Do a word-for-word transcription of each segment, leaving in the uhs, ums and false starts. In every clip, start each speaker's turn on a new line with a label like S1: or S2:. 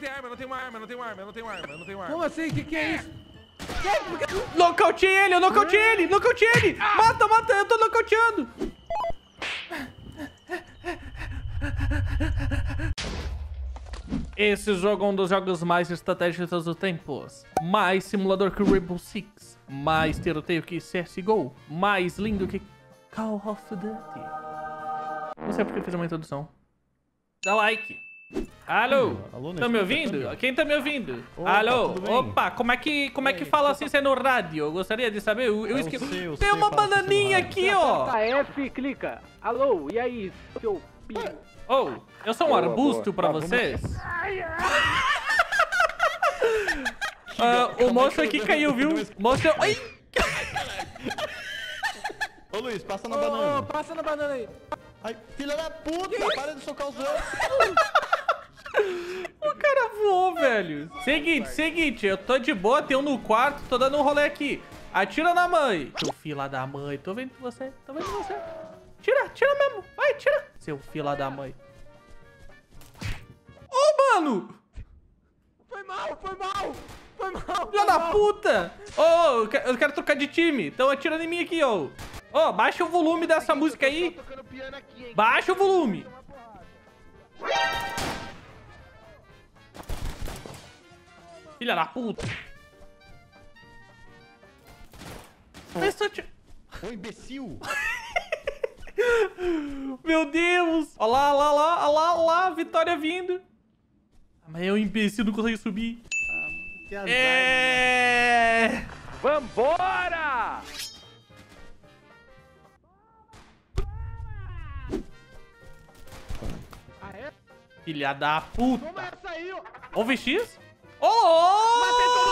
S1: tem arma, não tem uma arma, não tem uma arma, não tem uma arma, não tem uma arma.
S2: Como assim? O que, que é isso?
S3: Nocauteei ele, eu nocauteei ele, nocauteei ele. Mata, mata, eu tô nocauteando. Esse jogo é um dos jogos mais estratégicos de todos os tempos. Mais simulador que Rainbow Six. Mais tiroteio que C S G O. Mais lindo que Call of Duty. Não sei porque eu fiz uma introdução. Dá like. Alô?
S4: Alô,
S3: Tá me ouvindo? Quem tá me ouvindo?
S4: Opa,
S3: Alô?
S4: tudo bem?
S3: Opa, como é que, como é que fala assim se é no rádio? Eu gostaria de saber. Eu, eu
S4: Eu
S3: esque...
S4: sei, eu
S3: Tem
S4: sei,
S3: uma
S4: fala assim no
S3: bananinha
S4: rádio.
S3: aqui, ó.
S2: Aperta F, clica. Alô, e aí, seu filho?
S3: Oh, eu sou um
S2: Boa,
S3: arbusto
S2: boa.
S3: pra
S2: Tá, vamos-
S3: vocês? Ah, o moço aqui caiu, viu? Moço... Ai!
S4: Ô, Luiz, passa na
S2: Ô,
S4: banana.
S2: passa na banana aí.
S4: Ai, filha da puta, para de socar os outros.
S3: O cara voou, velho. Seguinte, seguinte, eu tô de boa, tem um no quarto, tô dando um rolê aqui. Atira na mãe. Seu filho da mãe, tô vendo você, tô vendo você. Tira, tira mesmo, vai, tira. Seu filho da mãe. Ô, oh, mano!
S2: Foi mal, foi mal. Foi mal.
S3: Filha da puta! Ô, oh, eu quero- eu quero trocar de time, então atira em mim aqui, ó. Ô, oh, baixa o volume dessa música aí. Baixa o volume. Filha da puta. Mas só te...
S4: Ô, imbecil.
S3: Meu Deus! Olha lá, olha lá, olha lá, olha lá, Vitória vindo. Ah, mas é um imbecil, não consegue subir.
S4: Que azar,
S3: É...
S2: Vambora! Ah, é?
S3: Filha da puta.
S2: Toma essa aí, ó.
S3: Ó o V X? Ô, ô!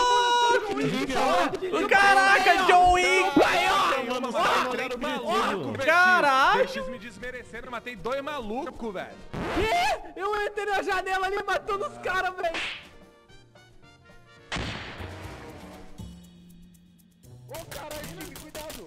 S3: Caraca, John Wick!
S4: mano.
S1: Matei
S4: Cara,
S1: maluco, velho.
S3: Caralho!
S1: V X me desmerecendo, matei dois malucos, velho.
S2: Que? Eu entrei na janela ali matando os caras, velho. Ô, caralho, Felipe, cuidado.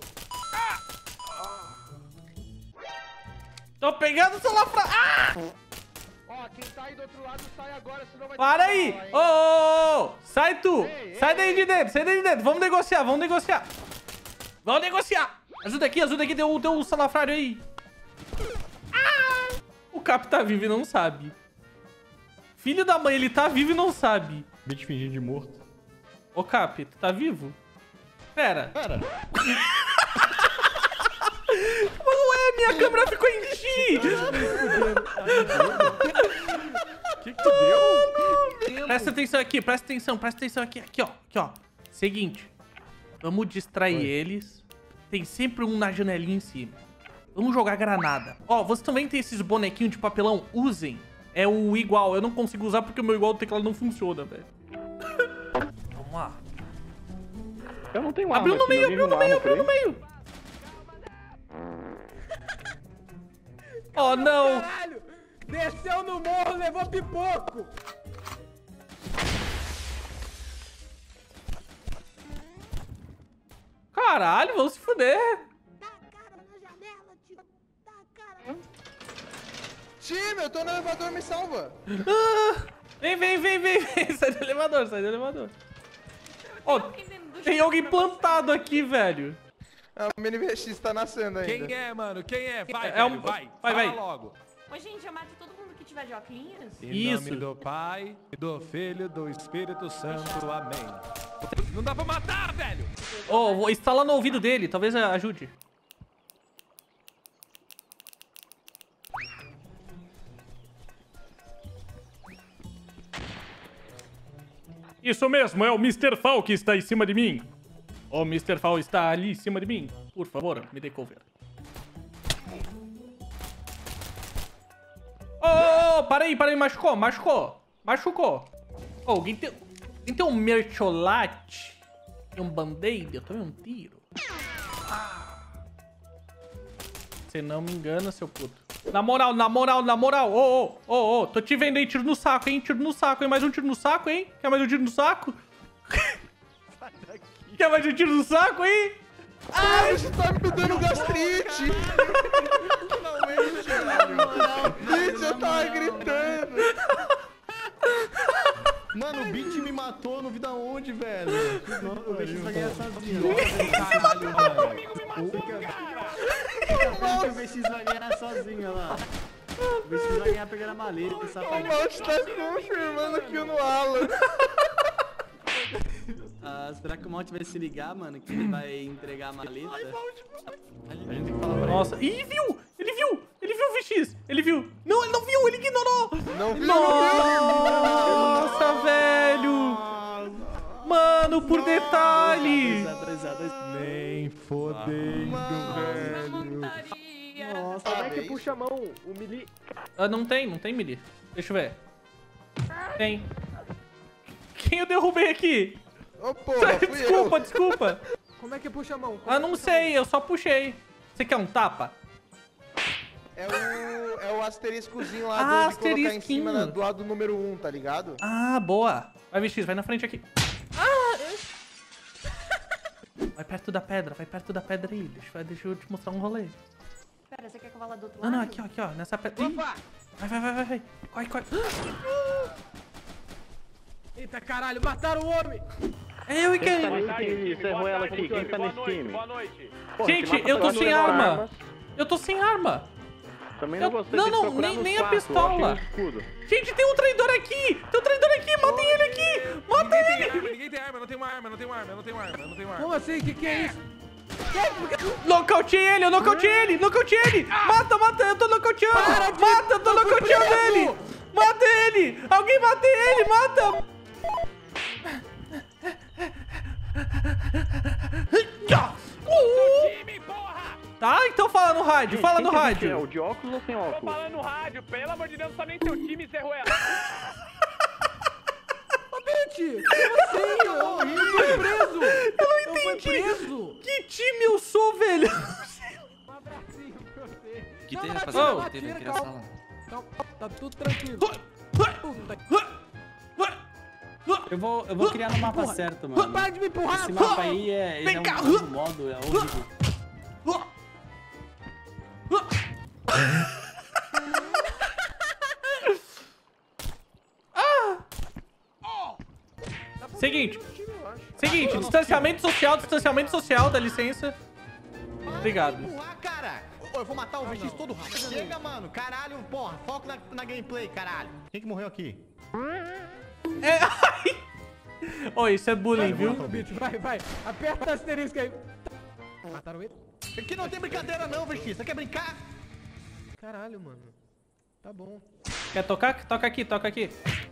S3: Tô pegando o celular pra... Ah!
S2: Ó, quem tá aí do outro lado sai agora, senão vai...
S3: Para
S2: ter
S3: aí!
S2: bala, hein?
S3: Ô, ô, ô! Sai tu!
S2: Ei,
S3: Sai
S2: ei,
S3: daí de dentro, sai daí de dentro! Vamos negociar, vamos negociar! Vamos negociar! Ajuda aqui, ajuda aqui, deu, deu um salafrário aí! Ah! O Cap tá vivo e não sabe. Filho da mãe, ele tá vivo e não sabe.
S4: Bitch fingindo de morto.
S3: Ô Cap, tu tá vivo? Pera.
S4: Pera.
S3: Ué, minha câmera ficou em X!
S4: Que que deu?
S3: Presta atenção aqui, presta atenção, presta atenção aqui, aqui ó, aqui ó. Seguinte, vamos distrair
S4: Oi.
S3: eles. Tem sempre um na janelinha em cima. Vamos jogar granada. Ó, vocês também tem esses bonequinhos de papelão, usem. É o igual, eu não consigo usar porque o meu igual do teclado não funciona, velho. Vamos lá.
S2: Eu não tenho
S3: Abriu no meio, abriu no meio, abriu no meio. Oh, não.
S2: Caralho! Desceu no morro, levou pipoco!
S3: Caralho, vamos se fuder.
S5: Dá a cara na janela, tio. Dá a cara.
S6: Time, eu tô no elevador, me salva.
S3: Ah, vem, vem, vem, vem, vem. Sai do elevador, sai do elevador. Ó, tem alguém plantado aqui, velho.
S6: A mini V X tá nascendo ainda.
S1: Quem é, mano? Quem é? Vai,
S3: É
S1: velho,
S3: um-
S1: vai.
S3: vai,
S1: Fala
S3: vai.
S1: logo.
S5: Ô, gente, eu mato todo mundo que tiver de óculos.
S1: Em
S3: Isso.
S1: nome do Pai, do Filho, do Espírito Santo. Amém. Não dá pra matar, velho.
S3: Ó, vou instalar no ouvido dele, talvez ajude. Isso mesmo, é o mister Fall que está em cima de mim. O mister Fall está ali em cima de mim. Por favor, me dê cover. Ô, oh, oh, para aí, para aí, machucou, machucou. Machucou. Oh, alguém tem, alguém tem um mercholate e um band-aid? Eu tomei um tiro. Você não me engana, seu puto. Na moral, na moral, na moral. Ô, ô, ô, ô. Tô te vendo aí, tiro no saco, hein? Tiro no saco, hein? Mais um tiro no saco, hein? Quer mais um tiro no saco?
S4: Sai daqui.
S3: Quer mais um tiro no saco, hein?
S6: Ai, isso tá me dando gastrite.
S4: Finalmente, velho.
S6: Gente, eu tava gritando.
S7: matou, não vi da onde, velho. O V X vai ganhar sozinho.
S2: Caralho, mano.
S7: O V X vai ganhar sozinho, olha lá. O V X vai ganhar pegando a maleta,
S6: O
S7: safadinho.
S6: Malte tá confirmando aqui no Alan.
S7: Ah, será que o Malte vai se ligar, mano? Que ele vai entregar a maleta?
S4: A gente tem que falar pra ele.
S3: Nossa, ih, viu! Ele viu! Ele viu o V X! Ele viu! Não, ele não viu! Ele ignorou!
S6: Não viu, não
S3: Nossa, velho! Mano, por detalhe!
S1: Nem fodendo, velho.
S7: Nossa,
S2: Como é que puxa a mão? O melee.
S3: Ah, não tem, não tem melee. Deixa eu ver. Tem. Quem eu derrubei aqui?
S6: viu. Ô, porra, fui
S3: Desculpa,
S6: eu.
S3: desculpa.
S2: Como é que puxa a mão? Como
S3: Ah,
S2: é
S3: não
S2: que puxa a
S3: sei, eu só puxei. Você quer um tapa?
S6: É o, é o asteriscozinho lá
S3: Ah,
S6: do, de colocar em
S3: asterisquinho.
S6: cima da- do lado do número um, tá ligado?
S3: Ah, boa. Vai, V X, vai na frente aqui. Ah! Vai perto da pedra, vai perto da pedra aí. Deixa, eu- deixa eu te mostrar um rolê.
S5: Pera, você quer que eu vá lá do outro
S3: Não,
S5: lado?
S3: não, aqui, ó, aqui, ó, nessa pedra. Ih, Vai, vai, vai, vai, vai. Corre, corre.
S2: Eita caralho, mataram o homem!
S3: É eu e quem?
S8: Encerrou ela aqui, quem tá nesse time? Boa noite.
S3: Gente, eu tô sem arma. Eu tô sem arma.
S8: Também
S3: Eu-
S8: não gostei
S3: não,
S8: de
S3: não,
S8: procurar
S3: nem-
S8: no
S3: nem a
S8: quarto,
S3: pistola.
S8: eu achei um escudo.
S3: Gente, tem um traidor aqui. Tem um traidor aqui. Matem ele aqui. Mata
S1: Ninguém tem
S3: ele.
S1: arma, ninguém tem arma, não tem uma arma, não tem uma arma, não tem uma arma, não tem uma arma.
S2: Como assim? Que que é isso?
S3: Nocauteei ele, eu nocauteei ele. Nocauteei ele. Mata, mata, eu tô nocauteando.
S2: Para de-
S3: Mata, eu tô
S2: eu fui
S3: nocauteando
S2: preso.
S3: ele. Mata ele. Alguém mata ele, mata. Tá, então fala no rádio, fala no
S8: Quem que você é? O
S3: rádio.
S8: de óculos ou sem óculos?
S4: Tô falando no rádio, pelo amor de Deus, não tá nem seu time, encerrou ela.
S2: Ô, Bitch! Como assim? Eu fui preso!
S3: Eu não
S2: Eu fui
S3: entendi.
S2: preso!
S3: Que time eu sou, velho?
S2: Um abracinho pra você.
S9: Que
S2: Não,
S9: tem,
S2: não,
S9: rapaziada?
S2: atira,
S9: Que teve
S2: atira,
S9: aqui na
S2: calma.
S9: sala?
S2: Calma, tá tudo tranquilo.
S7: Eu vou, eu vou criar no mapa
S2: Porra.
S7: certo, mano.
S2: Para de me empurrar!
S7: Esse mapa aí é, ele
S3: Vem
S7: é um
S3: cá.
S7: novo modo, é horrível.
S3: Seguinte. Seguinte, distanciamento social, distanciamento social, dá licença. Obrigado.
S7: Empurrar, cara! Ô, eu vou matar o V X todo rápido. Chega, mano. Caralho, porra. Foco na, na gameplay, caralho. Quem que morreu aqui?
S3: É, ai. Ô, isso é bullying, viu?
S2: Bitch, vai, vai. Aperta o asterisco aí. Mataram ele?
S7: Aqui não tem brincadeira não, V X. Você quer brincar?
S2: Caralho, mano. Tá bom.
S3: Quer tocar? Toca aqui, toca aqui.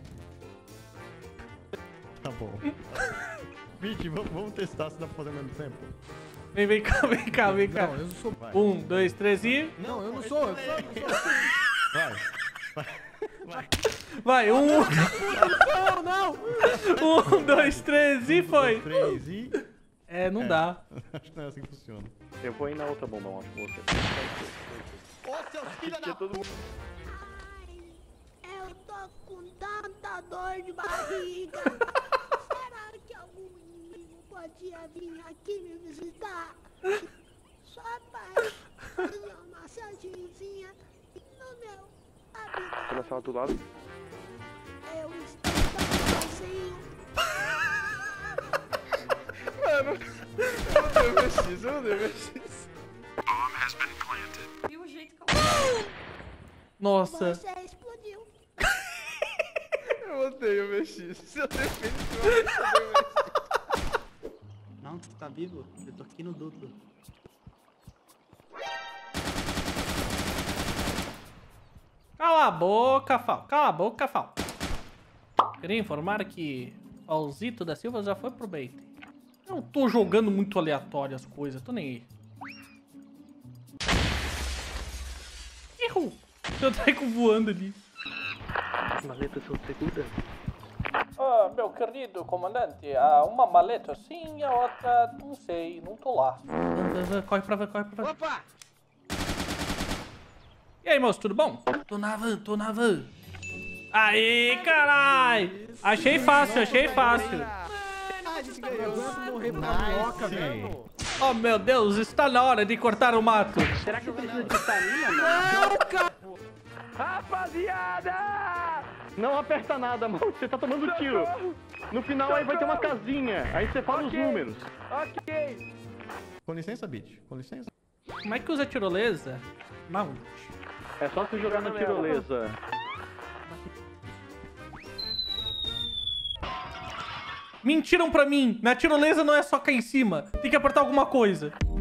S7: Tá bom. Bitch, vamos, vamos testar se dá pra fazer ao mesmo tempo.
S3: Vem, vem cá, vem cá, vem cá.
S2: Não, eu não sou...
S3: Um, dois, três e...
S2: Não, eu não sou. Eu sou, eu sou.
S7: Vai.
S3: Vai, um,
S2: Não, não!
S3: um, dois, três e foi.
S7: Três e...
S3: É, não dá.
S7: Acho que não é assim que funciona.
S8: Eu vou ir na outra bombom, acho que você.
S7: Ô, seu filho da
S8: todo mundo.
S5: Ai, eu tô com tanta dor de barriga. Será que algum inimigo podia vir aqui me visitar? Só para fazer uma massagenzinha no meu abdômen.
S8: Você na sala do lado?
S5: Eu estou tão sozinho.
S6: Mano, eu não dei V X, eu não dei V X.
S5: E o jeito que eu...
S3: Nossa.
S5: Você explodiu.
S6: Eu odeio o V X. Eu definitivamente odeio o V X.
S7: Não, você tá vivo? Eu tô aqui no duplo.
S3: Cala a boca, Fal. Cala a boca, Fal. Queria informar que Falzito da Silva já foi pro bait. Eu não tô jogando muito aleatório as coisas, tô nem aí. Errou. Eu treco voando ali.
S8: Maleta são segura?
S3: Ah, meu querido comandante, ah, uma maleta sim e a outra não sei, não tô lá. Corre pra van, corre pra van.
S2: Opa!
S3: E aí, moço, tudo bom? Tô na van, tô na van. Aí, carai! Achei fácil, achei fácil.
S7: Ah, a gente
S2: Eu
S7: ganhou.
S2: aguento morrer pra minhoca, velho.
S3: Oh, meu Deus, está na hora de cortar o mato.
S8: Será que precisa de estamina, mano?
S2: Não, cara!
S4: Rapaziada!
S8: Não aperta nada, mano. Você tá tomando tiro. No final aí vai ter uma casinha. Aí você fala os números.
S4: Ok.
S7: Com licença, Beat. Com licença.
S3: Como é que usa tirolesa? Na ult.
S8: É só você jogar na tirolesa.
S3: Mentiram pra mim! Na tirolesa não é só cair em cima. Tem que apertar alguma coisa.